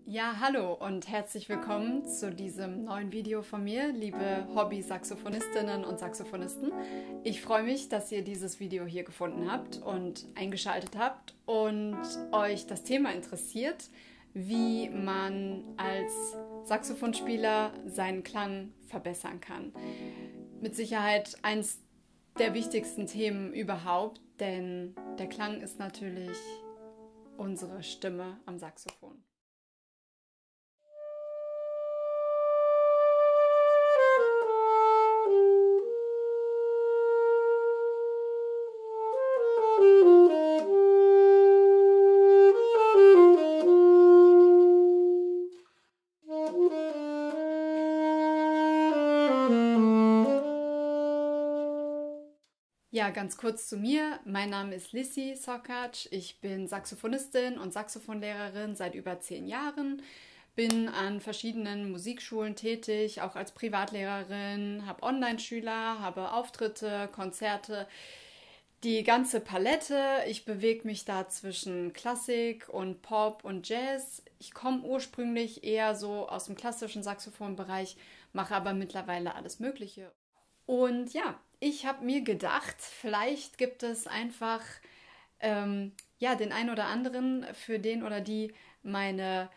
Ja, hallo und herzlich willkommen zu diesem neuen Video von mir, liebe Hobby-Saxophonistinnen und Saxophonisten. Ich freue mich, dass ihr dieses Video hier gefunden habt und eingeschaltet habt und euch das Thema interessiert, wie man als Saxophonspieler seinen Klang verbessern kann. Mit Sicherheit eins der wichtigsten Themen überhaupt, denn der Klang ist natürlich unsere Stimme am Saxophon. Ja, ganz kurz zu mir. Mein Name ist Lissi Sokkac. Ich bin Saxophonistin und Saxophonlehrerin seit über 10 Jahren. Bin an verschiedenen Musikschulen tätig, auch als Privatlehrerin, habe Online-Schüler, habe Auftritte, Konzerte, die ganze Palette. Ich bewege mich da zwischen Klassik und Pop und Jazz. Ich komme ursprünglich eher so aus dem klassischen Saxophonbereich, mache aber mittlerweile alles Mögliche. Und ja, ich habe mir gedacht, vielleicht gibt es einfach ja, den einen oder anderen, für den oder die meine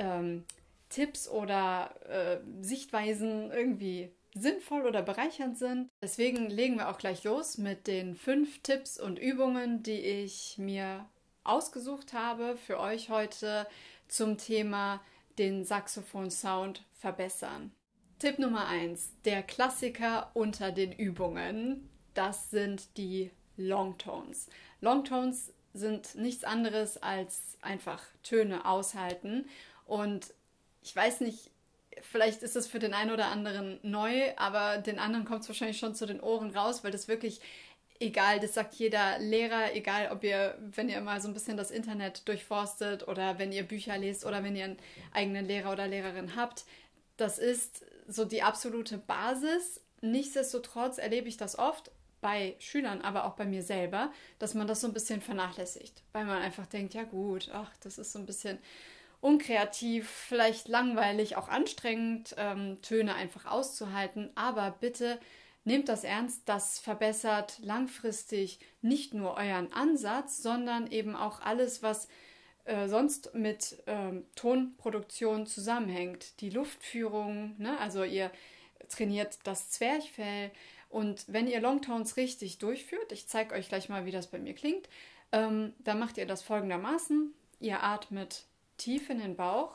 Tipps oder Sichtweisen irgendwie sinnvoll oder bereichernd sind. Deswegen legen wir auch gleich los mit den 5 Tipps und Übungen, die ich mir ausgesucht habe für euch heute zum Thema den Saxophon-Sound verbessern. Tipp Nummer 1, der Klassiker unter den Übungen, das sind die Longtones. Longtones sind nichts anderes als einfach Töne aushalten und ich weiß nicht, vielleicht ist es für den einen oder anderen neu, aber den anderen kommt es wahrscheinlich schon zu den Ohren raus, weil das wirklich, egal, das sagt jeder Lehrer, egal ob ihr, wenn ihr mal so ein bisschen das Internet durchforstet oder wenn ihr Bücher lest oder wenn ihr einen eigenen Lehrer oder Lehrerin habt, das ist so die absolute Basis. Nichtsdestotrotz erlebe ich das oft bei Schülern, aber auch bei mir selber, dass man das so ein bisschen vernachlässigt, weil man einfach denkt, ja gut, ach, das ist so ein bisschen unkreativ, vielleicht langweilig, auch anstrengend, Töne einfach auszuhalten, aber bitte nehmt das ernst, das verbessert langfristig nicht nur euren Ansatz, sondern eben auch alles, was sonst mit Tonproduktion zusammenhängt. Die Luftführung, ne? Also ihr trainiert das Zwerchfell und wenn ihr Longtones richtig durchführt, ich zeige euch gleich mal, wie das bei mir klingt, dann macht ihr das folgendermaßen. Ihr atmet tief in den Bauch.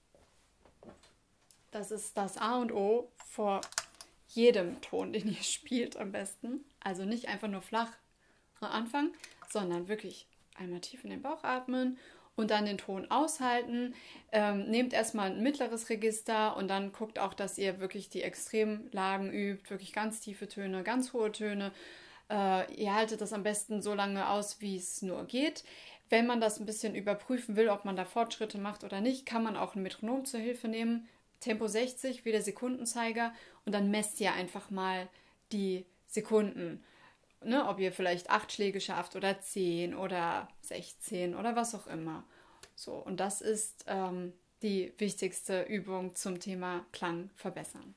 Das ist das A und O vor jedem Ton, den ihr spielt am besten. Also nicht einfach nur flach anfangen, sondern wirklich einmal tief in den Bauch atmen und dann den Ton aushalten. Nehmt erstmal ein mittleres Register und dann guckt auch, dass ihr wirklich die Extremlagen übt, wirklich ganz tiefe Töne, ganz hohe Töne. Ihr haltet das am besten so lange aus, wie es nur geht. Wenn man das ein bisschen überprüfen will, ob man da Fortschritte macht oder nicht, kann man auch ein Metronom zur Hilfe nehmen. Tempo 60 wie der Sekundenzeiger und dann messt ihr einfach mal die Sekunden. Ne, ob ihr vielleicht 8 Schläge schafft oder 10 oder 16 oder was auch immer. So, und das ist die wichtigste Übung zum Thema Klang verbessern.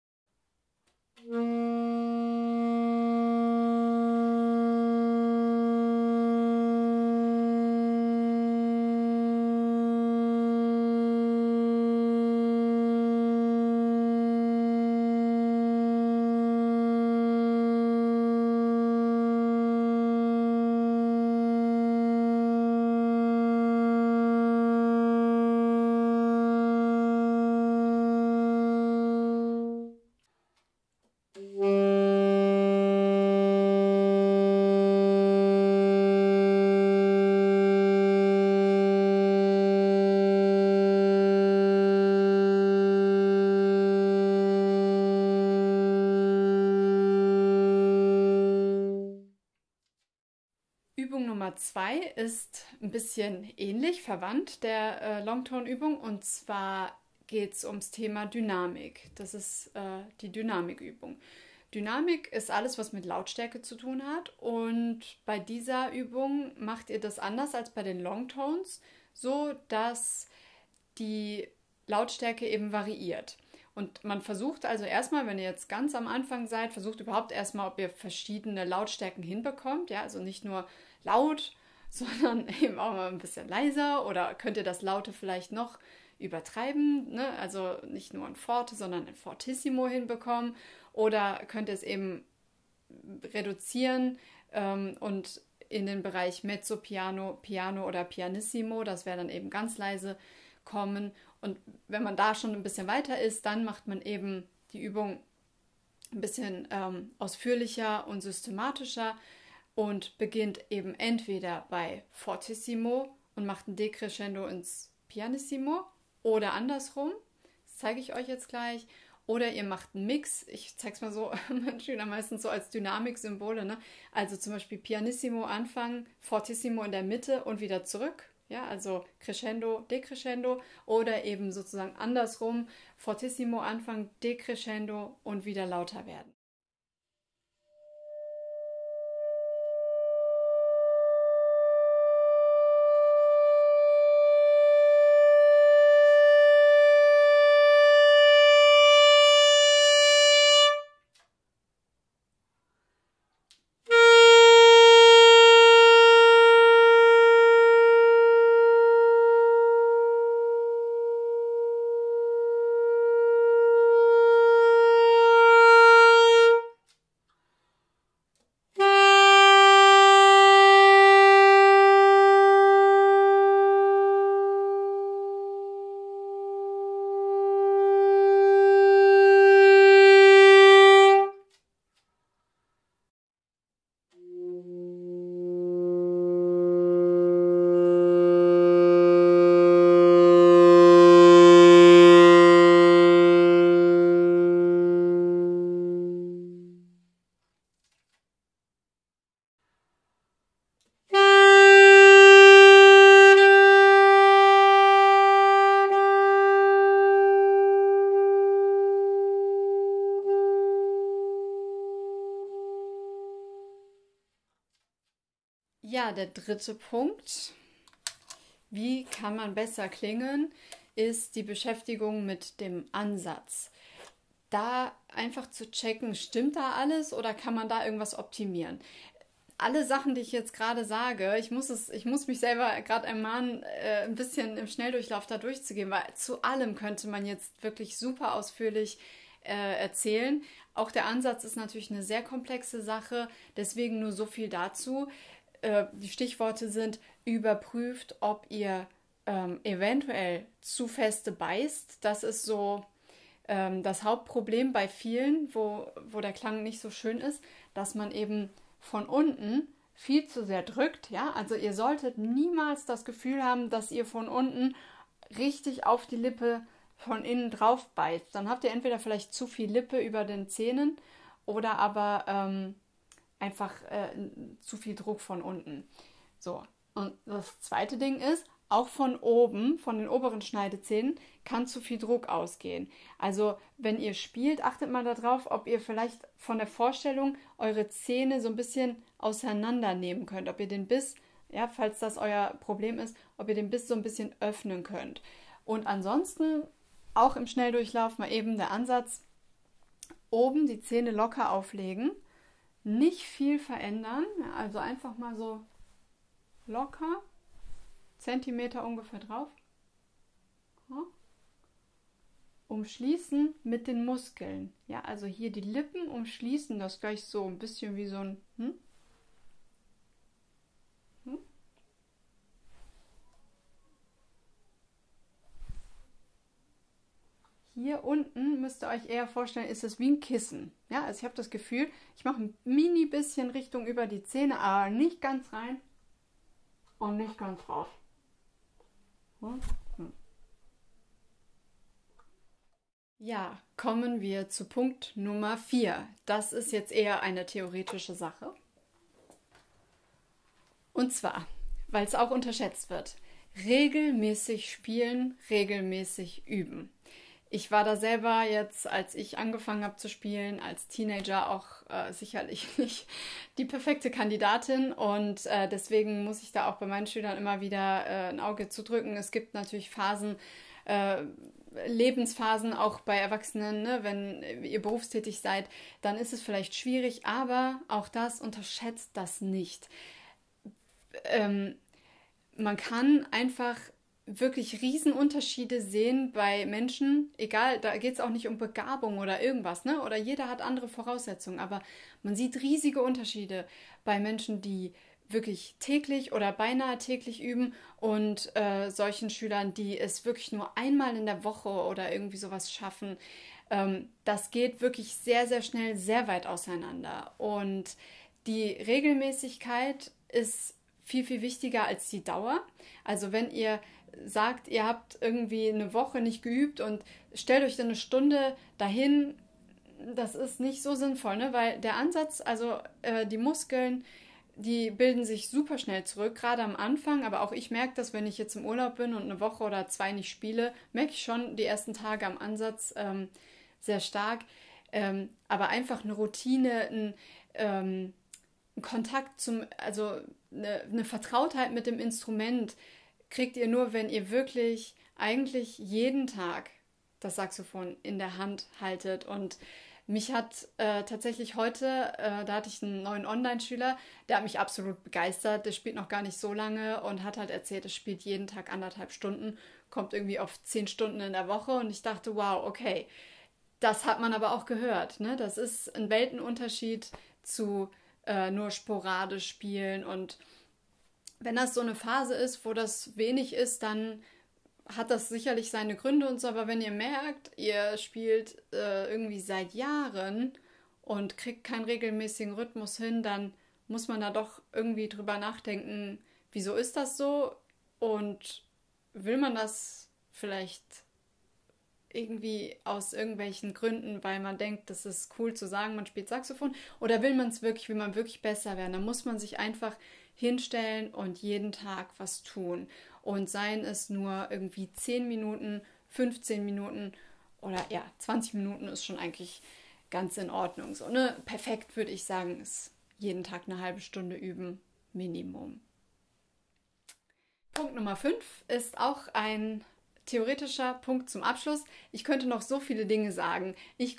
Übung Nummer 2 ist ein bisschen ähnlich, verwandt der Longtone-Übung und zwar geht es ums Thema Dynamik. Das ist die Dynamikübung. Dynamik ist alles, was mit Lautstärke zu tun hat und bei dieser Übung macht ihr das anders als bei den Longtones, so dass die Lautstärke eben variiert. Und man versucht also erstmal, wenn ihr jetzt ganz am Anfang seid, versucht überhaupt erstmal, ob ihr verschiedene Lautstärken hinbekommt. Ja, also nicht nur laut, sondern eben auch mal ein bisschen leiser, oder könnt ihr das Laute vielleicht noch übertreiben, ne? Also nicht nur ein Forte, sondern ein Fortissimo hinbekommen, oder könnt ihr es eben reduzieren und in den Bereich Mezzo, Piano, Piano oder Pianissimo, das wäre dann eben ganz leise, kommen. Und wenn man da schon ein bisschen weiter ist, dann macht man eben die Übung ein bisschen ausführlicher und systematischer und beginnt eben entweder bei Fortissimo und macht ein Decrescendo ins Pianissimo oder andersrum. Das zeige ich euch jetzt gleich. Oder ihr macht einen Mix. Ich zeige es mal so meinen Schülern meistens so als Dynamiksymbole. Ne? Also zum Beispiel Pianissimo anfangen, Fortissimo in der Mitte und wieder zurück. Ja, also Crescendo, Decrescendo, oder eben sozusagen andersrum, Fortissimo anfangen, Decrescendo und wieder lauter werden. Ja, der dritte Punkt, wie kann man besser klingen, ist die Beschäftigung mit dem Ansatz. Da einfach zu checken, stimmt da alles oder kann man da irgendwas optimieren? Alle Sachen, die ich jetzt gerade sage, ich muss mich selber gerade ermahnen, ein bisschen im Schnelldurchlauf da durchzugehen, weil zu allem könnte man jetzt wirklich super ausführlich erzählen. Auch der Ansatz ist natürlich eine sehr komplexe Sache, deswegen nur so viel dazu. Die Stichworte sind: überprüft, ob ihr eventuell zu feste beißt. Das ist so das Hauptproblem bei vielen, wo der Klang nicht so schön ist, dass man eben von unten viel zu sehr drückt. Ja? Also ihr solltet niemals das Gefühl haben, dass ihr von unten richtig auf die Lippe von innen drauf beißt. Dann habt ihr entweder vielleicht zu viel Lippe über den Zähnen oder aber einfach zu viel Druck von unten. So, und das zweite Ding ist, auch von oben, von den oberen Schneidezähnen, kann zu viel Druck ausgehen. Also, wenn ihr spielt, achtet mal darauf, ob ihr vielleicht von der Vorstellung eure Zähne so ein bisschen auseinandernehmen könnt. Ob ihr den Biss, ja, falls das euer Problem ist, ob ihr den Biss so ein bisschen öffnen könnt. Und ansonsten, auch im Schnelldurchlauf, mal eben der Ansatz: oben die Zähne locker auflegen, nicht viel verändern, also einfach mal so locker, Zentimeter ungefähr drauf. Ja. Umschließen mit den Muskeln. Ja, also hier die Lippen umschließen, das gleich so ein bisschen wie so ein Hier unten müsst ihr euch eher vorstellen, ist es wie ein Kissen. Ja, also ich habe das Gefühl, ich mache ein mini bisschen Richtung über die Zähne, aber nicht ganz rein und nicht ganz raus. Ja, kommen wir zu Punkt Nummer 4. Das ist jetzt eher eine theoretische Sache. Und zwar, weil es auch unterschätzt wird: regelmäßig spielen, regelmäßig üben. Ich war da selber jetzt, als ich angefangen habe zu spielen, als Teenager auch sicherlich nicht die perfekte Kandidatin, und deswegen muss ich da auch bei meinen Schülern immer wieder ein Auge zudrücken. Es gibt natürlich Phasen, Lebensphasen, auch bei Erwachsenen, ne, wenn ihr berufstätig seid, dann ist es vielleicht schwierig, aber auch das unterschätzt das nicht. Ähm, Man kann einfach wirklich Riesenunterschiede sehen bei Menschen, egal, da geht es auch nicht um Begabung oder irgendwas, ne? Oder jeder hat andere Voraussetzungen, aber man sieht riesige Unterschiede bei Menschen, die wirklich täglich oder beinahe täglich üben und solchen Schülern, die es wirklich nur einmal in der Woche oder irgendwie sowas schaffen. Das geht wirklich sehr, sehr schnell, sehr weit auseinander. Und die Regelmäßigkeit ist viel, viel wichtiger als die Dauer. Also wenn ihr sagt, ihr habt irgendwie eine Woche nicht geübt und stellt euch dann eine Stunde dahin, das ist nicht so sinnvoll, ne? Weil der Ansatz, also die Muskeln, die bilden sich super schnell zurück, gerade am Anfang, aber auch ich merke das, wenn ich jetzt im Urlaub bin und eine Woche oder zwei nicht spiele, merke ich schon die ersten Tage am Ansatz sehr stark. Aber einfach eine Routine, ein Kontakt also eine Vertrautheit mit dem Instrument kriegt ihr nur, wenn ihr wirklich eigentlich jeden Tag das Saxophon in der Hand haltet. Und mich hat tatsächlich heute, da hatte ich einen neuen Online-Schüler, der hat mich absolut begeistert. Der spielt noch gar nicht so lange und hat halt erzählt, er spielt jeden Tag 1,5 Stunden, kommt irgendwie auf 10 Stunden in der Woche. Und ich dachte, wow, okay, das hat man aber auch gehört. Ne? Das ist ein Weltenunterschied zu nur sporadisch spielen. Und wenn das so eine Phase ist, wo das wenig ist, dann hat das sicherlich seine Gründe und so, aber wenn ihr merkt, ihr spielt irgendwie seit Jahren und kriegt keinen regelmäßigen Rhythmus hin, dann muss man da doch irgendwie drüber nachdenken, wieso ist das so und will man das vielleicht irgendwie aus irgendwelchen Gründen, weil man denkt, das ist cool zu sagen, man spielt Saxophon, oder will man es wirklich, will man wirklich besser werden, dann muss man sich einfach hinstellen und jeden Tag was tun. Und seien es nur irgendwie 10 Minuten, 15 Minuten oder ja, 20 Minuten ist schon eigentlich ganz in Ordnung. So, ne? Perfekt würde ich sagen, ist jeden Tag eine halbe Stunde üben, Minimum. Punkt Nummer 5 ist auch ein theoretischer Punkt zum Abschluss. Ich könnte noch so viele Dinge sagen.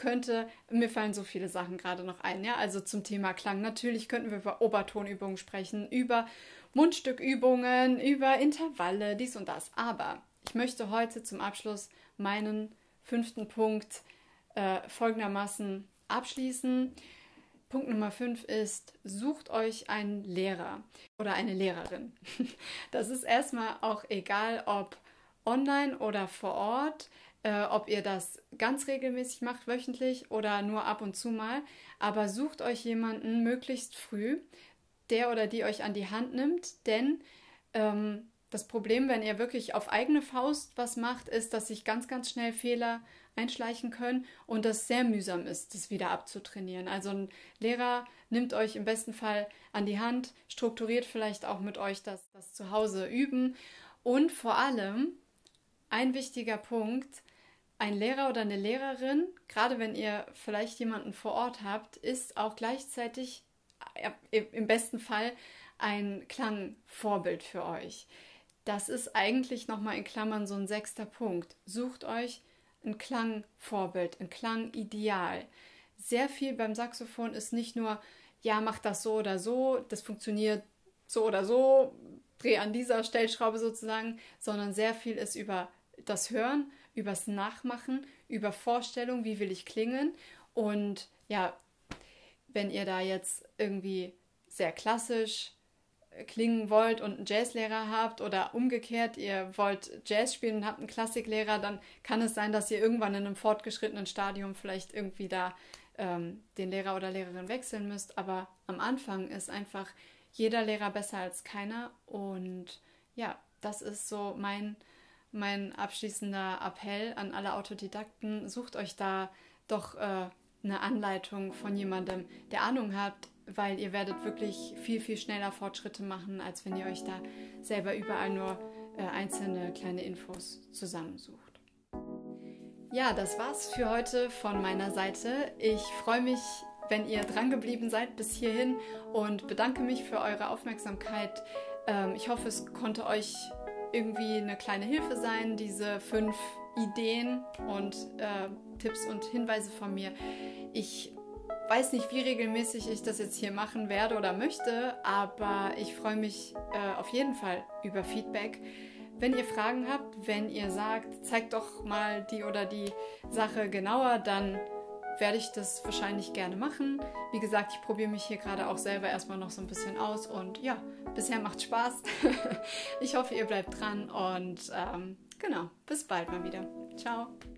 Mir fallen so viele Sachen gerade noch ein, ja, also zum Thema Klang. Natürlich könnten wir über Obertonübungen sprechen, über Mundstückübungen, über Intervalle, dies und das. Aber ich möchte heute zum Abschluss meinen 5. Punkt folgendermaßen abschließen. Punkt Nummer 5 ist, sucht euch einen Lehrer oder eine Lehrerin. Das ist erstmal auch egal, ob online oder vor Ort, ob ihr das ganz regelmäßig macht, wöchentlich oder nur ab und zu mal. Aber sucht euch jemanden möglichst früh, der oder die euch an die Hand nimmt, denn das Problem, wenn ihr wirklich auf eigene Faust was macht, ist, dass sich ganz, ganz schnell Fehler einschleichen können und das sehr mühsam ist, das wieder abzutrainieren. Also ein Lehrer nimmt euch im besten Fall an die Hand, strukturiert vielleicht auch mit euch das zu Hause üben und vor allem ein wichtiger Punkt, ein Lehrer oder eine Lehrerin, gerade wenn ihr vielleicht jemanden vor Ort habt, ist auch gleichzeitig im besten Fall ein Klangvorbild für euch. Das ist eigentlich nochmal in Klammern so ein 6. Punkt. Sucht euch ein Klangvorbild, ein Klangideal. Sehr viel beim Saxophon ist nicht nur, ja, mach das so oder so, das funktioniert so oder so, dreh an dieser Stellschraube sozusagen, sondern sehr viel ist über das Hören, übers Nachmachen, über Vorstellung, wie will ich klingen. Und ja, wenn ihr da jetzt irgendwie sehr klassisch klingen wollt und einen Jazzlehrer habt oder umgekehrt, ihr wollt Jazz spielen und habt einen Klassiklehrer, dann kann es sein, dass ihr irgendwann in einem fortgeschrittenen Stadium vielleicht irgendwie da den Lehrer oder Lehrerin wechseln müsst. Aber am Anfang ist einfach jeder Lehrer besser als keiner. Und ja, das ist so mein abschließender Appell an alle Autodidakten. Sucht euch da doch eine Anleitung von jemandem, der Ahnung hat, weil ihr werdet wirklich viel, viel schneller Fortschritte machen, als wenn ihr euch da selber überall nur einzelne kleine Infos zusammensucht. Ja, das war's für heute von meiner Seite. Ich freue mich, wenn ihr dran geblieben seid bis hierhin und bedanke mich für eure Aufmerksamkeit. Ich hoffe, es konnte euch irgendwie eine kleine Hilfe sein, diese 5 Ideen und Tipps und Hinweise von mir. Ich weiß nicht, wie regelmäßig ich das jetzt hier machen werde oder möchte, aber ich freue mich auf jeden Fall über Feedback. Wenn ihr Fragen habt, wenn ihr sagt, zeigt doch mal die oder die Sache genauer, dann werde ich das wahrscheinlich gerne machen. Wie gesagt, ich probiere mich hier gerade auch selber erstmal noch so ein bisschen aus und ja, bisher macht Spaß. Ich hoffe, ihr bleibt dran und genau, bis bald mal wieder. Ciao.